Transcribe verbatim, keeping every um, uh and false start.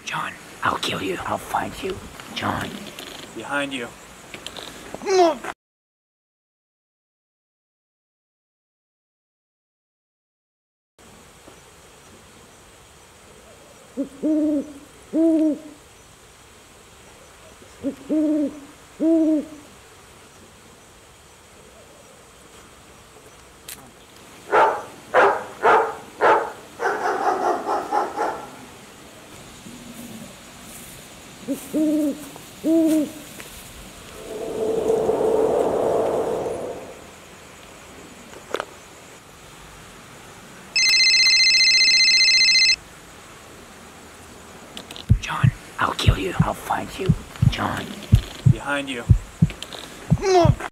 John, I'll kill you. I'll find you. John. Behind you. John, I'll kill you. I'll find you. John. Behind you.